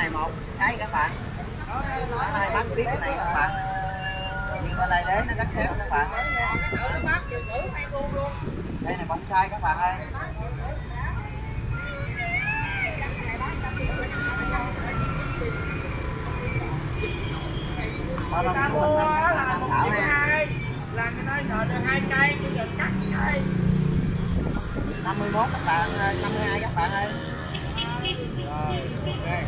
này một cái các bạn. Hai bác biết cái này các bạn. Nhưng mà đây đế nó rất khéo các bạn. Đây này bonsai các bạn ơi. Là cái nói rồi 2 cây bây giờ cắt cây 51 các bạn, 52 các bạn ơi. Rồi, ok.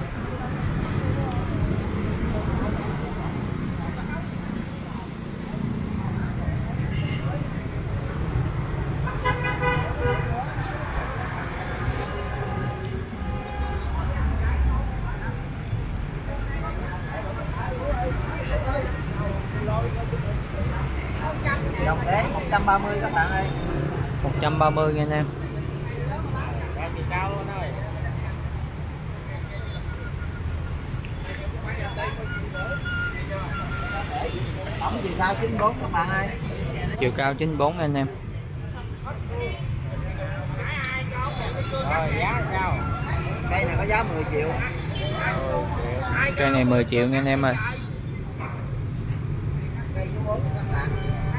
Dòng đế 130 các bạn ơi. 130 nha anh em. Cao luôn ơi. Tổng chiều cao 94 các bạn ơi. Chiều cao 94 nha anh em. Rồi giá sao? Cây này có giá 10 triệu. Cây này 10 triệu nha anh em ơi. Cây số 4 các bạn.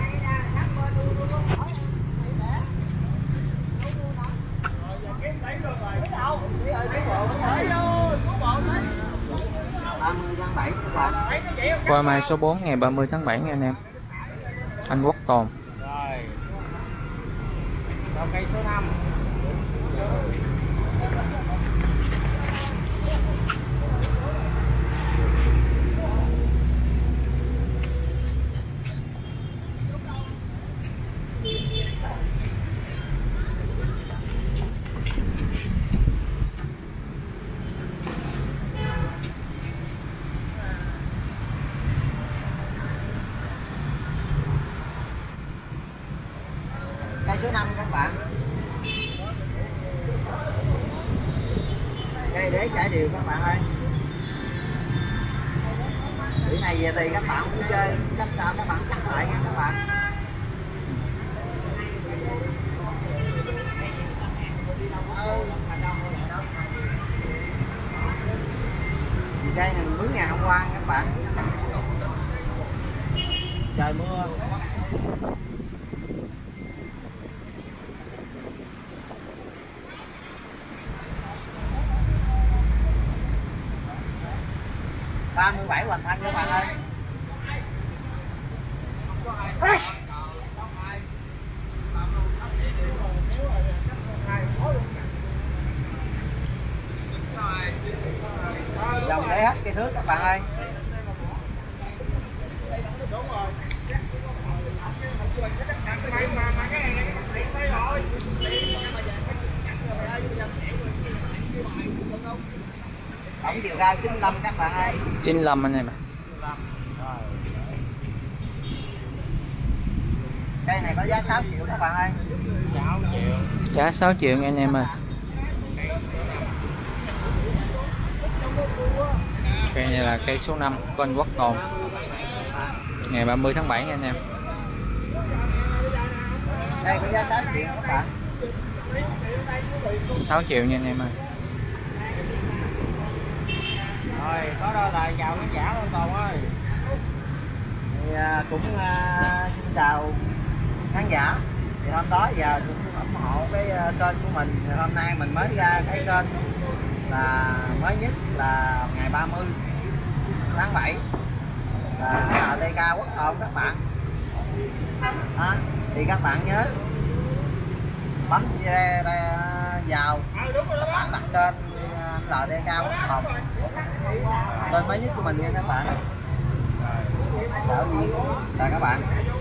Qua mai số 4 ngày 30 tháng 7 nha anh em. Anh Quốc Tồn. Rồi. Cây số 5. Cây số 5 các bạn. Cây đế trải đều các bạn ơi. Bữa này về thì các bạn muốn chơi cách sao các bạn cắt lại nha các bạn. Cây này mình mướn ngày hôm qua các bạn. Trời mưa. Ba 37 hoàn thành các bạn ơi. Dòng để hết cây thước các bạn ơi. Tổng chiều cao 95 các bạn ơi. 95 anh em ạ. Cây này có giá 6 triệu các bạn ơi. 6 triệu. Giá 6 triệu nha anh em ơi. Cây này là cây số 5 của anh Quốc Tồn. Ngày 30 tháng 7 nha anh em. Đây có giá 8 triệu các bạn. 6 triệu nha anh em ơi. Rồi, có đôi lời chào khán giả luôn Tồn ơi. Thì cũng xin chào khán giả. Thì hôm đó giờ cũng ủng hộ cái kênh của mình. Thì hôm nay mình mới ra cái kênh là mới nhất là ngày 30 tháng 7 là cái LTK Quốc Tồn các bạn. Đó, thì các bạn nhớ bấm vào các bạn đặt tên LTK Quốc Tồn, tên mới nhất của mình nha các bạn. Chào gì là các bạn.